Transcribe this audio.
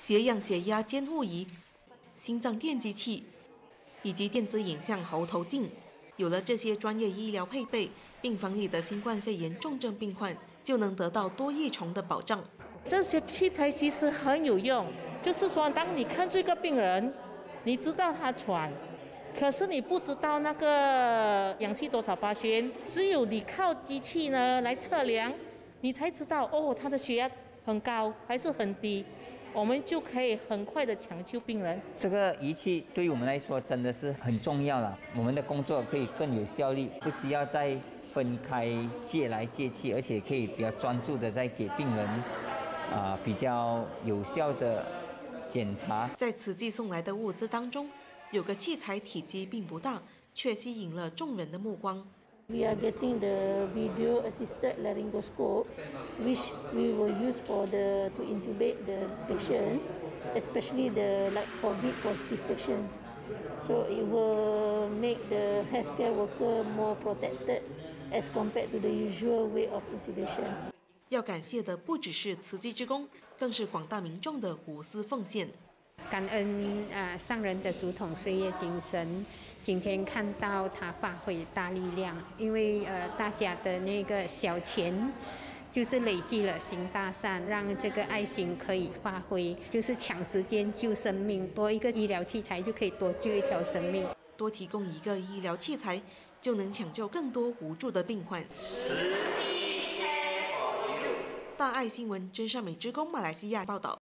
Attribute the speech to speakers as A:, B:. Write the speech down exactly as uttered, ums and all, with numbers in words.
A: 血氧、血压监护仪、心脏电击器以及电子影像喉头镜。有了这些专业医疗配备，病房里的新冠肺炎重症病患就能得到多一重的保障。
B: 这些器材其实很有用，就是说，当你看这个病人，你知道他喘，可是你不知道那个氧气多少巴仙，只有你靠机器呢来测量，你才知道哦，他的血压很高还是很低。我们就可以很快的抢救病人。
C: 这个仪器对于我们来说真的是很重要了，我们的工作可以更有效率，不需要再分开借来借去，而且可以比较专注的在给病人啊、呃、比较有效的检查。
A: 在此寄送来的物资当中，有个器材体积并不大，却吸引了众人的目光。
D: We are getting the video-assisted laryngoscope, which we will use for the to intubate the patients, especially the like COVID positive patients. So it will make the healthcare worker more protected as compared to the usual way of intubation.
A: 要感谢的不只是慈济之功，更是广大民众的无私奉献。
E: 感恩呃上人的竹筒岁月精神，今天看到他发挥大力量，因为呃大家的那个小钱，就是累积了行大善，让这个爱心可以发挥，就是抢时间救生命，多一个医疗器材就可以多救一条生命，
A: 多提供一个医疗器材，就能抢救更多无助的病患。大爱新闻真善美之功马来西亚报道。